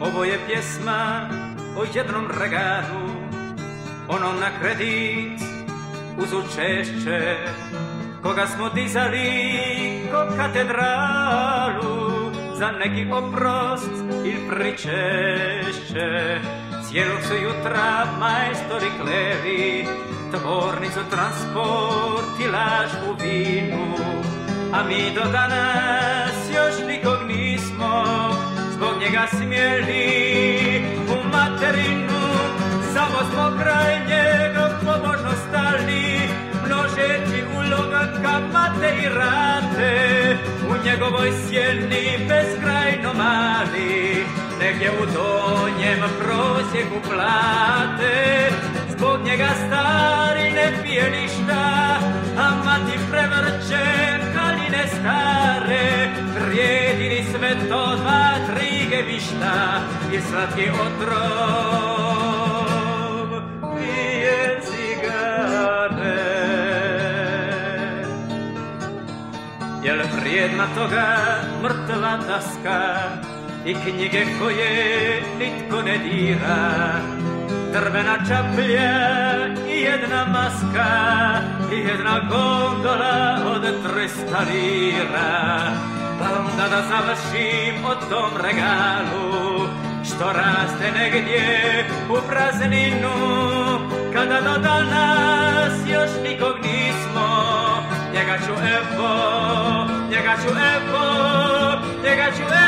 Ovo je pjesma o jednom regalu, onom na kredit uz učešće, koga smo dizali ko katedralu za neki oprost ili pričešće. Cijelog su jutra majstori kleli tvornicu, transport i laž u vinu, a mi do danas još nikog nismo zbog njega smjeli u materinu. Samo smo kraj njega pobožno stali, množeći uloga, kamate i rate, u njegovoj sjeni beskrajno mali, negdje u donjem prosjeku plate. Zbog njega stari ne pije ništa, a mati prevrće kaline stare. Vrijedi li sve to 2-3 gebišta i slatki otrov pije cigare. Jel vrijedna toga mrtva daska i knjige koje nitko ne dira, drvena čaplja i jedna maska i jedna gondola od 300 lira. Pa onda da završim o tom regalu što raste negdje u prazninu, kada do danas još nikog nismo. Njega ću evo, njega ću evo, njega ću evo.